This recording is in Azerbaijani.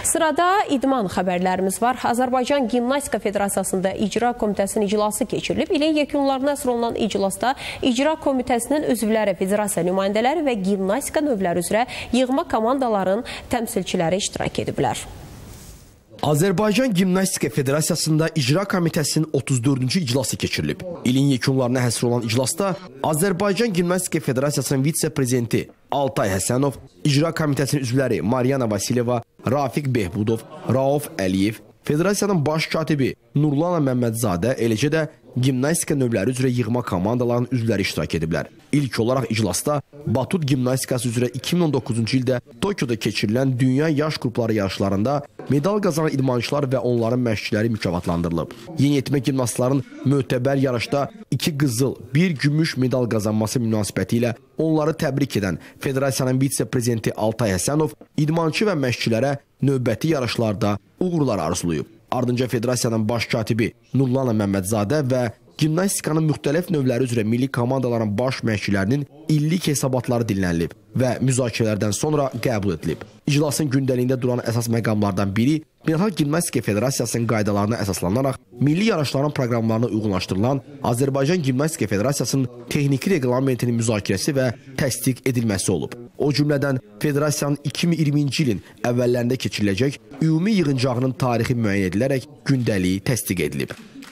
Sırada idman xəbərlərimiz var. Azərbaycan Gimnastika Federasiyasında İcra Komitəsinin iclası keçirilib. İlin yekunlarına əsr olunan iclasda İcra Komitəsinin üzvləri, federasiya nümayəndələri və gimnastika növləri üzrə yığma komandaların təmsilçiləri iştirak ediblər. Azərbaycan Gimnastika Federasiyasında İcra Komitəsinin 34-cü iclası keçirilib. İlin yekunlarına həsr olan iclasda Azərbaycan Gimnastika Federasiyasının vitse-prezidenti Altay Həsənov, İcra Komitəsinin üzvləri Maryana Vasilyeva, Rafiq Behbudov, Rauf Əliyev, Federasiyanın baş katibi Nurlana Məmmədzadə, eləcə də gimnastika növləri üzrə yığma komandaların üzvləri iştirak ediblər. İlk olaraq iclasda Batut Gimnastikası üzrə 2019-cu ildə Tokyoda keçirilən Dünya Yaş Qrupları yarışlarında medal qazanan idmançılar və onların məşqçiləri mükafatlandırılıb. Yeniyetmə gimnastların mötəbər yarışda 2 qızıl, 1 gümüş medal qazanması münasibəti ilə onları təbrik edən Federasiyanın vitse-prezidenti Altay Həsənov idmançı və məşqçilərə növbəti yarışlarda uğurlar arzulayıb. Ardınca Federasiyanın baş katibi Nurlana Məmmədzadə və gimnastikanın müxtəlif növləri üzrə milli komandaların baş məşqçilərinin illik hesabatları dinlənilib və müzakirələrdən sonra qəbul edilib. İclasın gündəliyində duran əsas məqamlardan biri Beynəlxalq Gimnastika Federasiyasının qaydalarına əsaslanaraq milli yarışların proqramlarına uyğunlaşdırılan Azərbaycan Gimnastika Federasiyasının texniki reglamentinin müzakirəsi və təsdiq edilməsi olub. O cümlədən Federasiyanın 2020-ci ilin əvvəllərində keçiriləcək ümumi yığıncağının tarixi müəyyən edilərək gündəliyi təsdiq edilib.